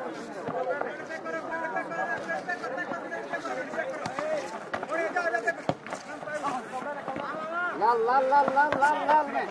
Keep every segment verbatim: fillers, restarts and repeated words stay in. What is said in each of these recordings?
लाल लाल लाल लाल लाल लाल में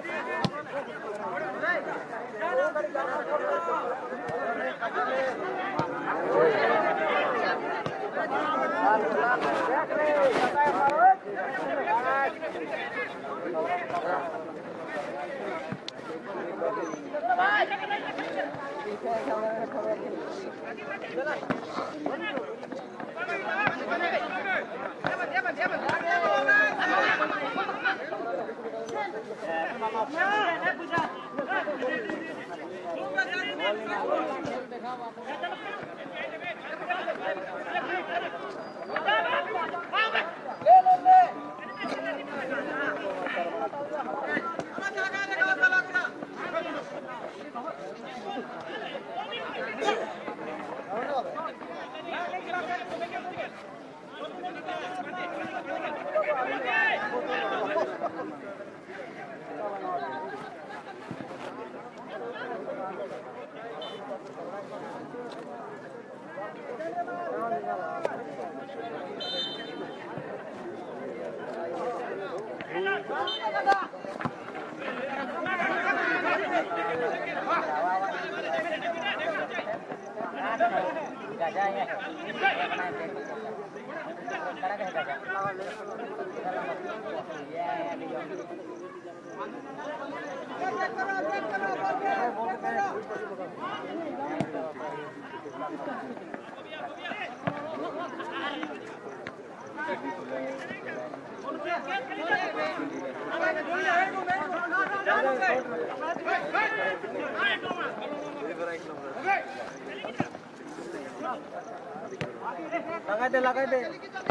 लगा दे लगा दे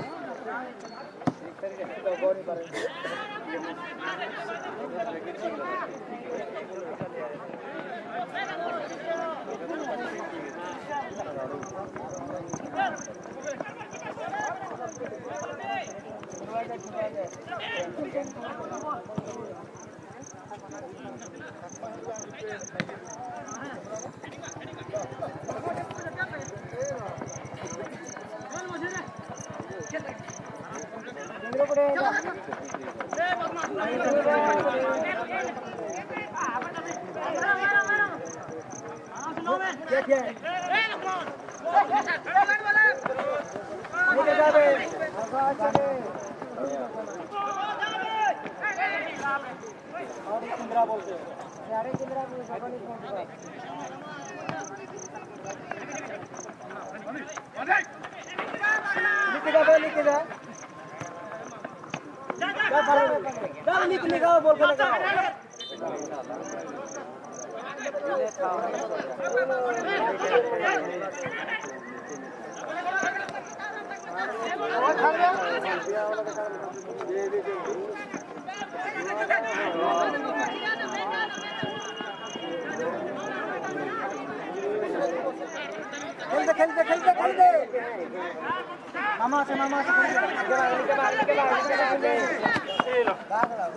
खेलते खेलते खेलते खेलते मामा से मामा से इनके बाद इनके बाद इनके बाद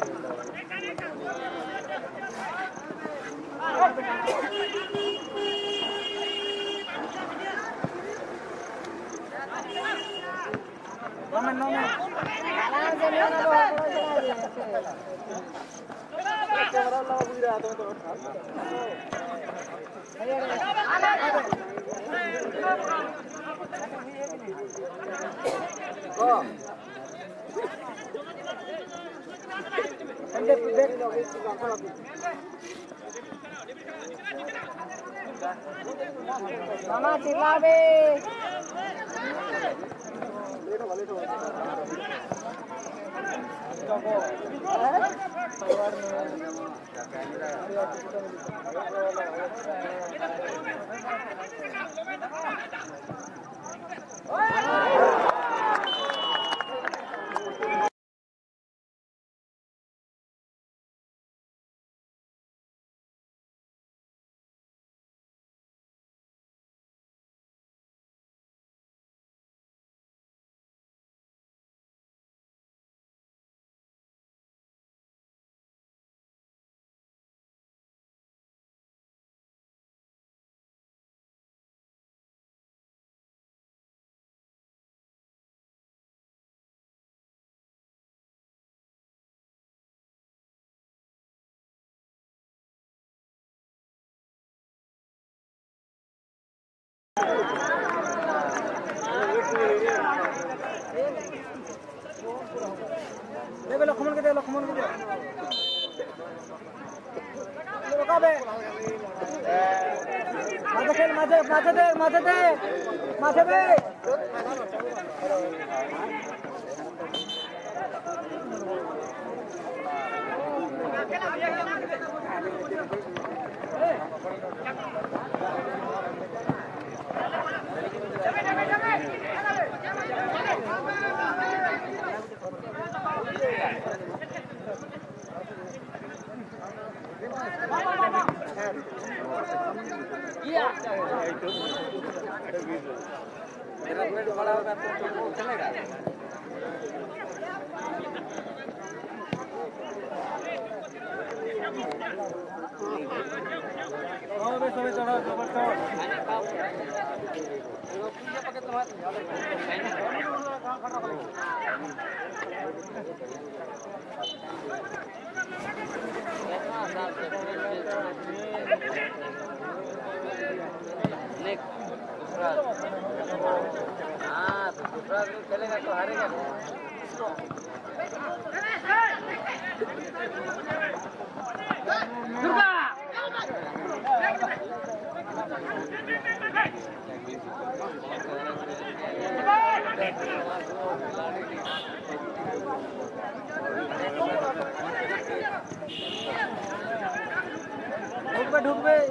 नोमेन नोमेन कैमरा लगा बुझ रहा था तो मामा चिल्लावे दे माथे खेल माथे माथे दे माथे दे माथे दे चलेगा हाँ तो दूसरा आदमी चलेगा तो हारेगा दुर्गा ढूंढ पे ढूंढ पे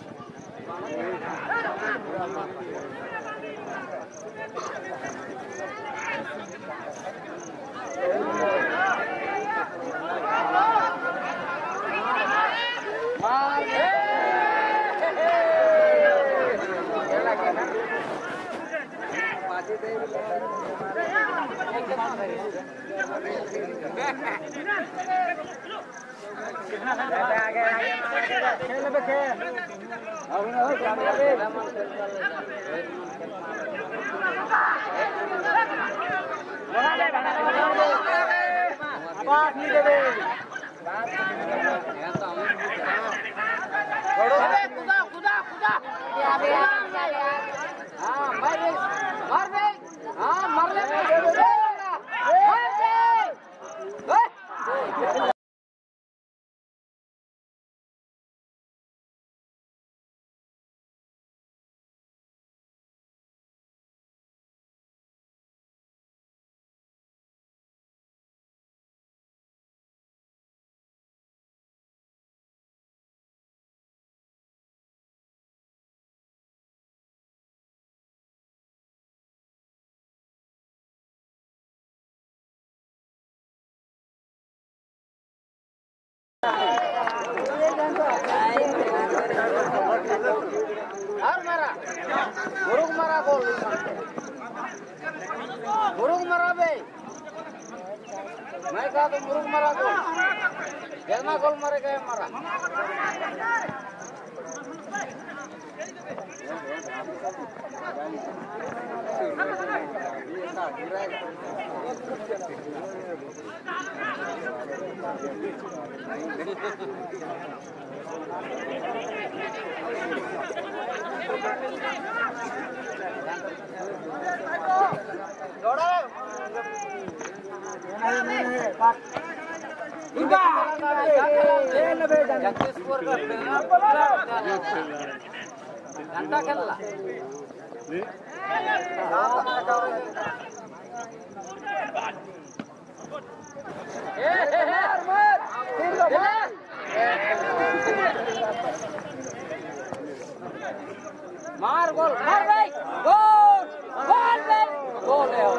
और मारा मुरुग मारा गोल मुरुग मारा बे मैं कहा तो मुरुग मारा गोल जलमा गोल मारे गए मारा जगदीशपुर का घंटा खेलला मार गोल मार भाई गोल गोल भाई गोल है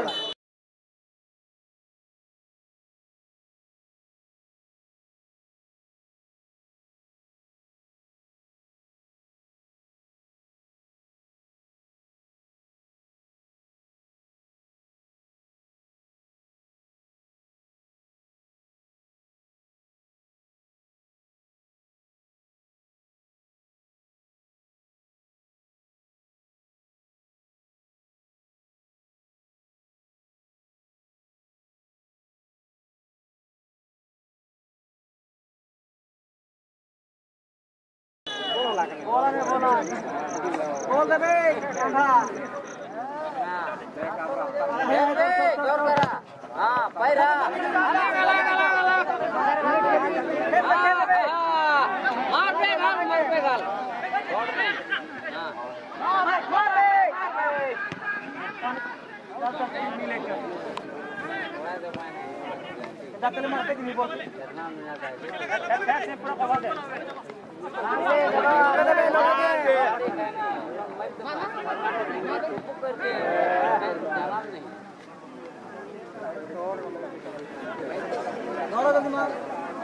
बोला में बोला बोल दे बे कंधा हां बे जोर करा हां पैरा मार बे मार जाते मारते कि नहीं बोल पूरा कवर दे नौरा जल्दी मार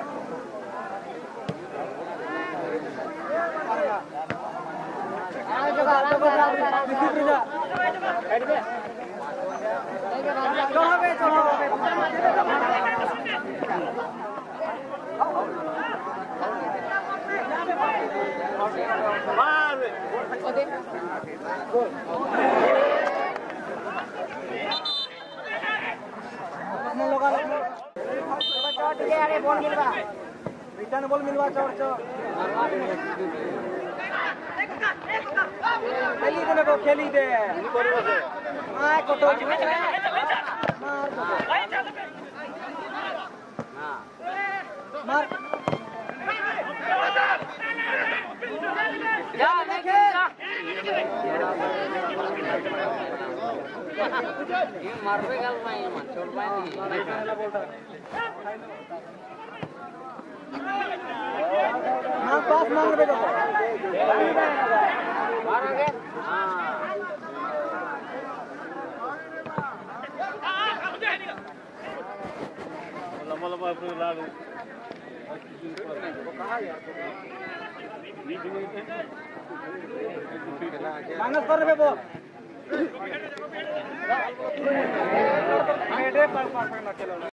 आ जगह आ जगह किसी भी जा बैठ गए चढ़ो बे चढ़ो मार ओदे गोल मन लगा लो चढ़ के अरे बॉल मिलवा रिटर्न बॉल मिलवा चढ़ चढ़ खेली दे को खेली दे आ कोटो मार मार जा देखे ये मारवे गल में मन छोड़ पाए नहीं बोलता हां पास मांग दे मारोगे हां लंबा लंबा अपने लाल कहां यार माइनस कर रहे वो मेरे पर पर ना चलो